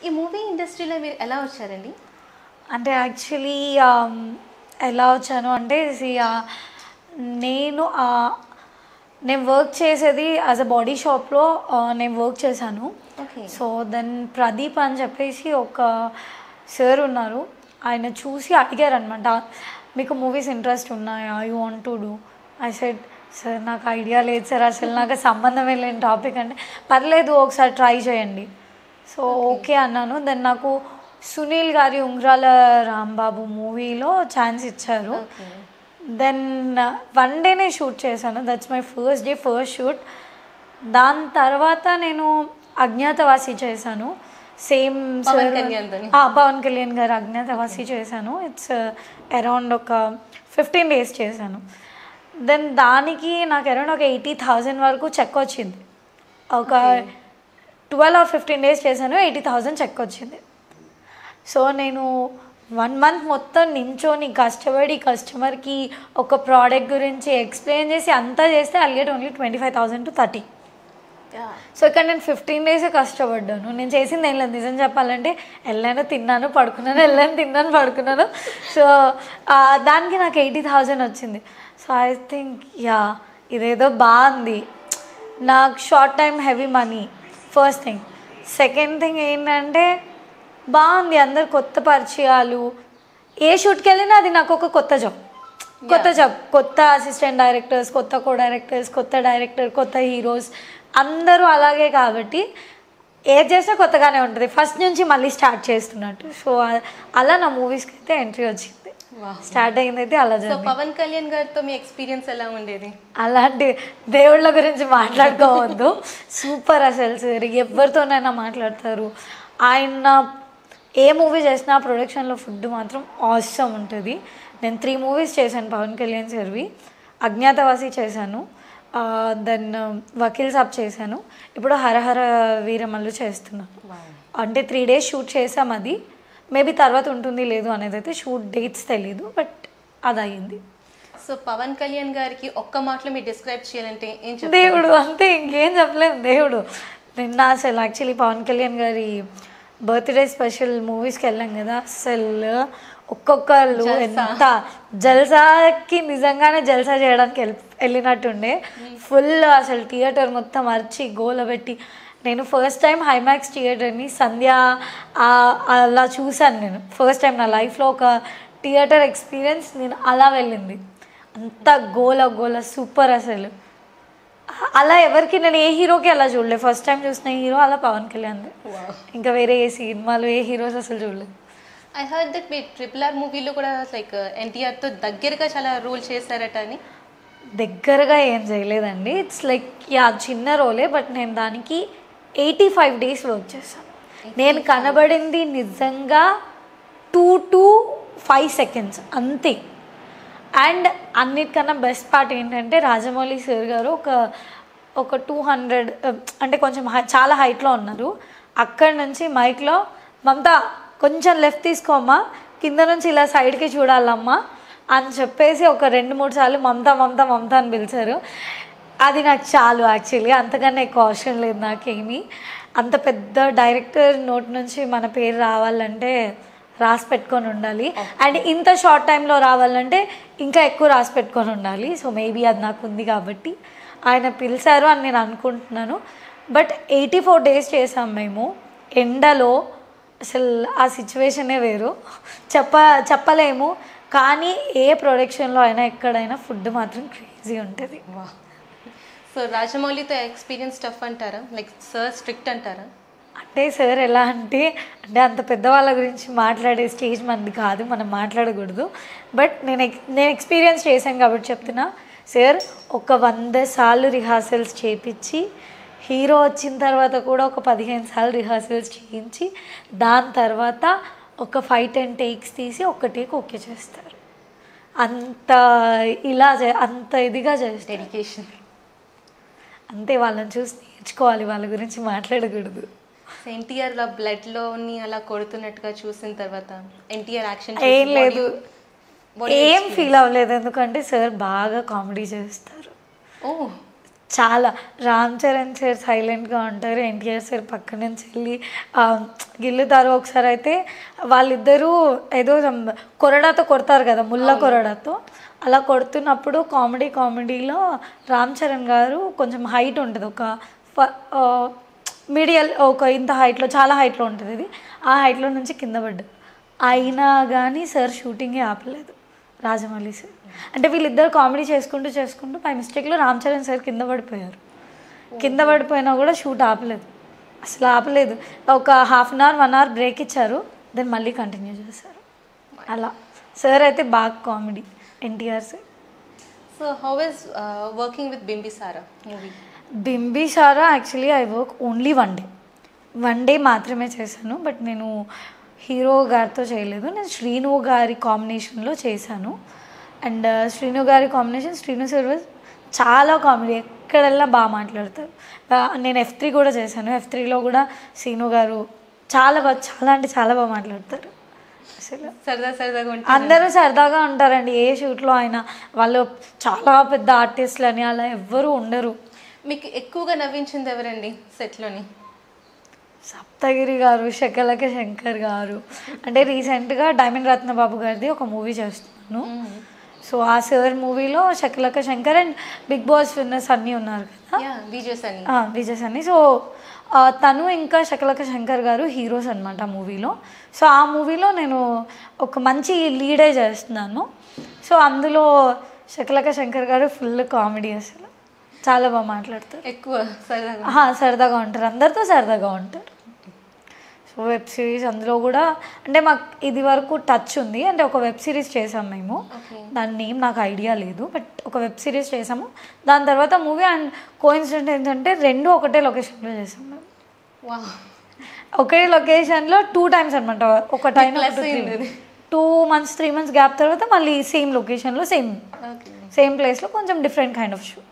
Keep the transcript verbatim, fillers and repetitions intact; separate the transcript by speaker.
Speaker 1: ఈ మూవీ ఇండస్ట్రీలో మీరు ఎలా వచ్చారండి?
Speaker 2: అంటే యాక్చువల్లీ ఎలా వచ్చాను అంటే see, ah, నేను ah, నేను వర్క్ చేసేది యాజ్ అ బాడీ షాప్లో నేను వర్క్ చేశాను.
Speaker 1: ఓకే.
Speaker 2: సో దెన్ ప్రదీప్ అని చెప్పేసి ఒక సార్ ఉన్నారు. ఆయన చూసి అడిగారు అనమాట, మీకు మూవీస్ ఇంట్రెస్ట్ ఉన్నాయా, you want to do. I said sir నాకు ఐడియా లేదు సార్, అసలు నాకు సంబంధమే లేని టాపిక్ అంటే పర్లేదు ఒకసారి ట్రై చేయండి. సో ఓకే అన్నాను. దెన్ నాకు సునీల్ గారి ఉంగరాల రాంబాబు మూవీలో ఛాన్స్ ఇచ్చారు. దెన్ వన్ డేనే షూట్ చేశాను. That's my first day first shoot. దాని తర్వాత నేను అజ్ఞాతవాసి చేశాను. సేమ్ పవన్ కళ్యాణ్ గారు అజ్ఞాతవాసి చేశాను. ఇట్స్ అరౌండ్ ఒక ఫిఫ్టీన్ డేస్ చేశాను. దెన్ దానికి నాకు అరౌండ్ ఒక ఎయిటీ థౌజండ్ వరకు చెక్ వచ్చింది. ఒక ట్వెల్వ్ ఆర్ ఫిఫ్టీన్ డేస్ చేశాను, ఎయిటీ థౌజండ్ చెక్ వచ్చింది. సో నేను వన్ మంత్ మొత్తం నించోని కష్టపడి కస్టమర్కి ఒక ప్రోడక్ట్ గురించి ఎక్స్ప్లెయిన్ చేసి అంతా చేస్తే I get only twenty five thousand to thirty. So ఇక్కడ నేను ఫిఫ్టీన్ డేసే కష్టపడ్డాను. నేను చేసింది ఏం లేదు, నిజం చెప్పాలంటే వెళ్ళాను తిన్నాను పడుకున్నాను, వెళ్ళాను తిన్నాను పడుకున్నాను. సో దానికి నాకు ఎయిటీ థౌజండ్ వచ్చింది. సో ఐ థింక్ యా ఇదేదో బాగుంది. నాకు short time heavy money first thing. Second thing ఏంటంటే బాగుంది, అందరు కొత్త పరిచయాలు. ఏ షూట్కి వెళ్ళినా అది నాకు ఒక కొత్త జాబ్ కొత్త జాబ్ కొత్త అసిస్టెంట్ డైరెక్టర్స్, కొత్త కో డైరెక్టర్స్, కొత్త డైరెక్టర్, కొత్త హీరోస్ అందరూ అలాగే. కాబట్టి ఏది చేసినా కొత్తగానే ఉంటుంది, ఫస్ట్ నుంచి మళ్ళీ స్టార్ట్ చేస్తున్నట్టు. సో అలా నా మూవీస్కి అయితే ఎంట్రీ వచ్చింది. స్టార్ట్ అయింది అయితే అలా జరిగింది.
Speaker 1: పవన్ కళ్యాణ్ గారితో మీ ఎక్స్పీరియన్స్ ఎలా ఉండేది?
Speaker 2: అలాంటి దేవుళ్ళ గురించి మాట్లాడుకోవద్దు. సూపర్ అసలు సార్, ఎవరితోనైనా మాట్లాడతారు. ఆయన ఏ మూవీ చేసినా ప్రొడక్షన్లో ఫుడ్ మాత్రం ఆసమ్ ఉంటుంది. నేను త్రీ మూవీస్ చేశాను పవన్ కళ్యాణ్ సార్వి. అజ్ఞాతవాసి చేశాను, దెన్ వకీల్ సాబ్ చేశాను, ఇప్పుడు హరహర వీరమల్లు చేస్తున్నాను. అంటే త్రీ డేస్ షూట్ చేసాం. అది మేబీ తర్వాత ఉంటుంది లేదు అనేది అయితే షూట్ డేట్స్ తెలీదు, బట్ అది అయ్యింది.
Speaker 1: సో పవన్ కళ్యాణ్ గారికి ఒక్క మాటలో మీరు డిస్క్రైబ్ చేయాలంటే ఏం చెప్తారు?
Speaker 2: దేవుడు, అంతే, ఇంకేం చెప్పలేము. దేవుడు. నిన్న అసలు యాక్చువల్లీ పవన్ కళ్యాణ్ గారి బర్త్డే స్పెషల్ మూవీస్కి వెళ్ళాం కదా, అసలు ఒక్కొక్కళ్ళు ఎంత జల్సాకి నిజంగానే జల్సా చేయడానికి వెళ్ళి వెళ్ళినట్టుండే. ఫుల్ అసలు థియేటర్ మొత్తం అరిచి గోలబెట్టి. నేను ఫస్ట్ టైం హైమాక్స్ థియేటర్ని సంధ్య అలా చూశాను. నేను ఫస్ట్ టైం నా లైఫ్లో ఒక థియేటర్ ఎక్స్పీరియన్స్ నేను అలా వెళ్ళింది. అంత గోల గోల సూపర్ అసలు. అలా ఎవరికి నేను ఏ హీరోకి అలా చూడలేదు. ఫస్ట్ టైం చూసిన హీరో అలా పవన్ కళ్యాణ్. ఇంకా వేరే ఏ సినిమాలు ఏ హీరోస్ అసలు చూడలేదు.
Speaker 1: ఐ హర్డ్ దట్ మీ ట్రిపుల్ ఆర్ మూవీలో కూడా లైక్ ఎన్టీఆర్తో దగ్గరగా చాలా రోల్ చేశారట అని.
Speaker 2: దగ్గరగా ఏం చేయలేదండి, ఇట్స్ లైక్ యా చిన్న రోలే, బట్ నేను దానికి ఎయిటీ ఫైవ్ డేస్ వర్క్ చేశాను. నేను కనబడింది నిజంగా టూ టు ఫైవ్ సెకండ్స్ అంతే. అండ్ అన్నిటికన్నా బెస్ట్ పార్ట్ ఏంటంటే రాజమౌళి సార్ గారు ఒక ఒక టూ హండ్రెడ్ అంటే కొంచెం హై చాలా హైట్లో ఉన్నారు. అక్కడి నుంచి మైక్లో మమతా కొంచెం లెఫ్ట్ తీసుకోమ్మా, కింద నుంచి ఇలా సైడ్కి చూడాలమ్మా అని చెప్పేసి ఒక రెండు మూడు సార్లు మమతా మమతా మమతా అని పిలిచారు. అది నాకు చాలు యాక్చువల్లీ, అంతకన్నా ఎక్కువ అవసరం లేదు నాకేమి. అంత పెద్ద డైరెక్టర్ నోటి నుంచి మన పేరు రావాలంటే రాసి పెట్టుకొని ఉండాలి. అండ్ ఇంత షార్ట్ టైంలో రావాలంటే ఇంకా ఎక్కువ రాసి పెట్టుకొని ఉండాలి. సో మేబీ అది నాకు ఉంది కాబట్టి ఆయన పిలిచారు అని నేను అనుకుంటున్నాను. బట్ ఎయిటీ ఫోర్ డేస్ చేసాం మేము ఎండలో. అసలు ఆ సిచ్యువేషనే వేరు, చెప్ప చెప్పలేము. కానీ ఏ ప్రొడక్షన్లో అయినా ఎక్కడైనా ఫుడ్ మాత్రం క్రేజీ ఉంటుంది.
Speaker 1: సో రాజమౌళితో ఎక్స్పీరియన్స్ టఫ్ అంటారా, లైక్ సార్ స్ట్రిక్ట్ అంటారా?
Speaker 2: అంటే సార్ ఎలా అంటే అంటే అంత పెద్దవాళ్ళ గురించి మాట్లాడే స్టేజ్ మనది కాదు, మనం మాట్లాడకూడదు. బట్ నేను ఎక్ నేను ఎక్స్పీరియన్స్ చేశాను కాబట్టి చెప్తున్నా. సార్ ఒక వంద సార్లు రిహార్సల్స్ చేయించి, హీరో వచ్చిన తర్వాత కూడా ఒక పదిహేను సార్లు రిహార్సల్స్ చేయించి, దాని తర్వాత ఒక ఫైవ్ టెన్ టేక్స్ తీసి ఒక్క టేక్ ఓకే చేస్తారు. అంత ఇలా అంత ఇదిగా చేస్తారు.
Speaker 1: డెడికేషన్
Speaker 2: అంతే, వాళ్ళని చూసి నేర్చుకోవాలి, వాళ్ళ గురించి మాట్లాడకూడదు.
Speaker 1: ఎన్టీఆర్ లా బ్లడ్ లోని అలా కొడుతున్నట్టుగా చూసిన తర్వాత ఎన్టీఆర్ యాక్షన్
Speaker 2: ఏం లేదు, ఏం ఫీల్ అవ్వలేదు. ఎందుకంటే సార్ బాగా కామెడీ చేస్తారు.
Speaker 1: ఓ
Speaker 2: చాలా రామ్ చరణ్ సార్ సైలెంట్గా ఉంటారు, ఎన్టీఆర్ సార్ పక్క నుంచి వెళ్ళి ఆ, గిల్లుతారు. ఒకసారి అయితే వాళ్ళిద్దరూ ఏదో some కొరడాతో కొడతారు కదా, ముళ్ళ కొరడాతో. అలా కొడుతున్నప్పుడు కామెడీ కామెడీలో రామ్ చరణ్ గారు కొంచెం హైట్ ఉంటుంది, ఒక మీడియల్ ఒక ఇంత హైట్లో, చాలా హైట్లో ఉంటుంది ఇది. ఆ హైట్లో నుంచి కింద పడ్డారు. అయినా కానీ సార్ షూటింగే ఆపలేదు, రాజమౌళి సార్. అంటే వీళ్ళిద్దరు కామెడీ చేసుకుంటూ చేసుకుంటూ బై మిస్టేక్లో రామ్ చరణ్ సార్ కింద పడిపోయారు. కింద పడిపోయినా కూడా షూట్ ఆపలేదు, అసలు ఆపలేదు. ఒక half an hour one hour break ఇచ్చారు, దెన్ మళ్ళీ కంటిన్యూ చేశారు. అలా సార్ అయితే బాగా comedy, NTR sir.
Speaker 1: So how is working with Bimbisara movie?
Speaker 2: Bimbisara actually I work only one day one day మాత్రమే చేశాను. బట్ నేను హీరో గారితో చేయలేదు, నేను శ్రీను గారి కాంబినేషన్లో చేశాను. అండ్ శ్రీను గారి కాంబినేషన్, శ్రీను సార్ వాజ్ చాలా కామెడీ, ఎక్కడెల్లా బాగా మాట్లాడతారు. నేను ఎఫ్ త్రీ కూడా చేశాను, ఎఫ్ త్రీలో కూడా శ్రీను గారు చాలా బాగా, చాలా అంటే చాలా బాగా మాట్లాడతారు. అసలు
Speaker 1: సరదా సరదాగా ఉంటుంది,
Speaker 2: అందరూ సరదాగా ఉంటారండి ఏ షూట్లో అయినా. వాళ్ళు చాలా పెద్ద ఆర్టిస్టులు అని అలా ఎవ్వరూ ఉండరు.
Speaker 1: మీకు ఎక్కువగా నవ్వించింది ఎవరండి సెట్లోని?
Speaker 2: సప్తగిరి గారు, శకలక శంకర్ గారు. అంటే రీసెంట్గా డైమండ్ రత్నబాబు గారిది ఒక మూవీ చేస్తున్నాను. సో ఆ సార్ మూవీలో Shakalaka Shankar and Bigg Boss winners అన్నీ ఉన్నారు కదా,
Speaker 1: విజయ్ సన్నీ
Speaker 2: విజయ్ సన్నీ. సో తను ఇంకా శకలక శంకర్ గారు హీరోస్ అనమాట ఆ మూవీలో. సో ఆ మూవీలో నేను ఒక మంచి లీడే చేస్తున్నాను. సో అందులో శకలక శంకర్ గారు ఫుల్ కామెడీ, అసలు చాలా బాగా మాట్లాడతారు,
Speaker 1: ఎక్కువ సరదాగా
Speaker 2: సరదాగా ఉంటారు, అందరితో సరదాగా ఉంటారు. సో వెబ్ సిరీస్ అందులో కూడా అంటే మాకు ఇది వరకు టచ్ ఉంది, అంటే ఒక వెబ్ సిరీస్ చేసాం మేము, దాని నేమ్ నాకు ఐడియా లేదు, బట్ ఒక వెబ్ సిరీస్ చేసాము. దాని తర్వాత మూవీ. అండ్ కోఇన్సిడెంట్ ఏంటంటే రెండు ఒకటే లొకేషన్లో చేసాం మేము. ఒకే లొకేషన్లో టూ టైమ్స్ అనమాట. ఒక time two months three months gap తర్వాత మళ్ళీ సేమ్ లొకేషన్లో సేమ్ సేమ్ ప్లేస్లో కొంచెం డిఫరెంట్ కైండ్ ఆఫ్ షూ.